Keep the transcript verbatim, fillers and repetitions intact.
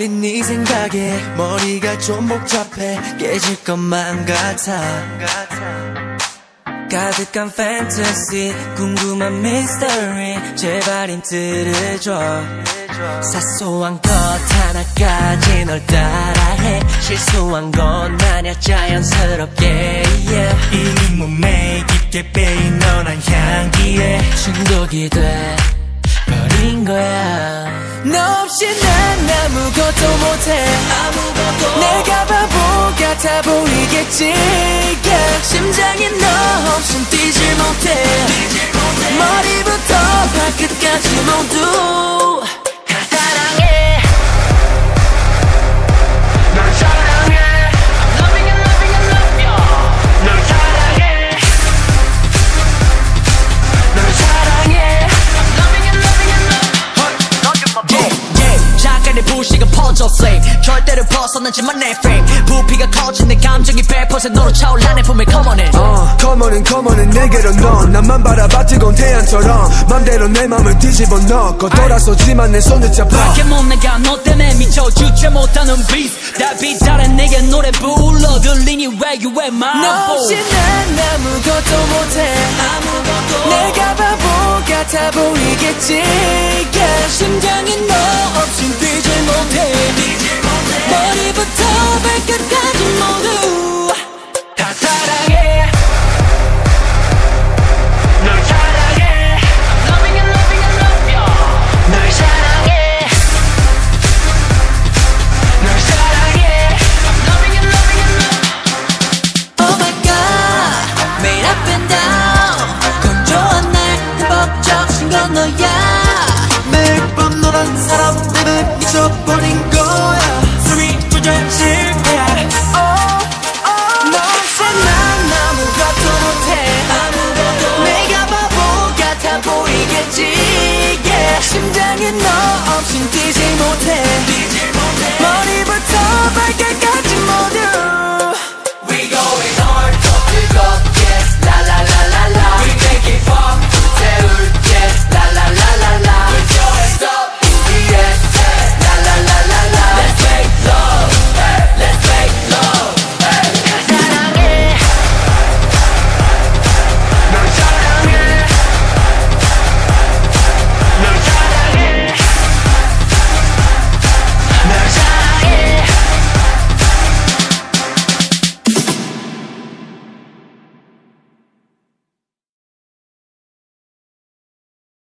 떠올린 네 생각에 머리가 좀 복잡해 깨질 것만 같아. 가득한 판타지 궁금한 미스터리 제발 힌트를 줘. 사소한 것 하나까지 널 따라해 실수한 건 아냐 자연스럽게 yeah. 이미 몸에 깊게 빼인 너란 향기에 중독이 돼 버린 거야. 너 없이 난 아무것도 못해. 아무것도 내가 바보 같아 보이겠지 yeah. 심장이 너 없인 뛰질 못해. 뛰질 못해. 머리부터 발끝까지 모두 부시가 퍼져 flame 절대로 벗어나지만 내 frame 부피가 커진 내 감정이 백 퍼센트 너로 차올라 내 품에 come on in uh, come on in come on in 내게로 넌 나만 바라봐 뜨거운 태양처럼 맘대로 내 맘을 뒤집어 넣고 돌아서지만 내 손을 잡아 밖에 못 나가 너 때문에 미쳐 주체 못하는 beat 달빛 아래 내게 노래 불러 들리니 where you at my 너 없이 난 아무것도 못해. 아무것도 내가 바보 같아 보이겠지 yeah. 심장이 너 없인 뛰질 못해. 뛰질 못해. 머리부터 발끝까지 모두 다 사랑해. 널 사랑해 I'm loving and loving and love you 널 사랑해 널 사랑해 I'm loving and loving and love Oh my god 매일 up and down 건조한 날 법적인 건 너야. 매일 밤 너란 사람 때문에 미쳐버린 거야. 숨이 젖어질 거야. oh, oh. 너 없이 난 아무것도 못해. 아무것도 내가 바보 같아 보이겠지 yeah. 심장이 너 없인 뛰질 못해. 뛰질 못해. 머리부터 발끝까지